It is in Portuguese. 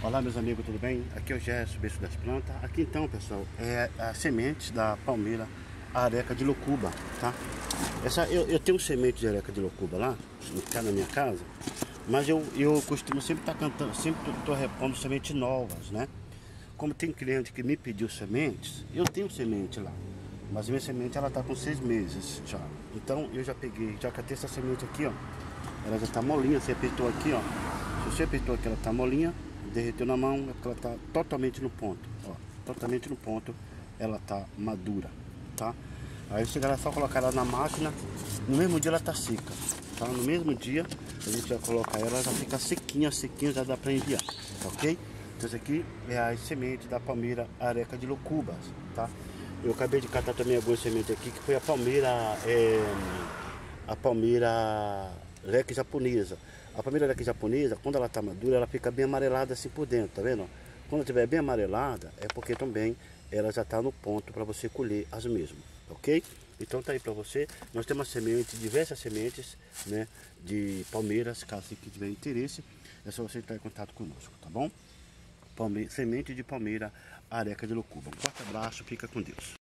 Olá meus amigos, tudo bem? Aqui é o Gerson, bicho das plantas. Aqui então, pessoal, é a semente da palmeira areca de locuba, tá? Eu tenho semente de areca de locuba lá, tá na minha casa, mas eu costumo sempre estar cantando, sempre estou repondo sementes novas, né? Como tem cliente que me pediu sementes, eu tenho semente lá, mas minha semente ela tá com 6 meses já. Então eu já peguei, já catei essa semente aqui, ó. Ela já tá molinha, você apertou aqui, ó. Se você apertou aqui, ela tá molinha, derreteu na mão, é porque ela tá totalmente no ponto, ó. Totalmente no ponto, ela tá madura, tá? Aí você vai só colocar ela na máquina, no mesmo dia ela tá seca, tá? No mesmo dia a gente vai colocar ela, já fica sequinha, já dá pra enviar, tá ok? Então esse aqui é a semente da palmeira areca de locubas, tá? Eu acabei de catar também algumas sementes aqui, que foi a palmeira leque japonesa. A palmeira leque japonesa, quando ela está madura, ela fica bem amarelada assim por dentro, tá vendo? Quando estiver bem amarelada, é porque também ela já está no ponto para você colher as mesmas, ok? Então tá aí para você. Nós temos semente, diversas sementes, né, de palmeiras. Caso você tiver interesse, é só você entrar em contato conosco, tá bom? Semente de palmeira areca de locuba. Um forte abraço, fica com Deus.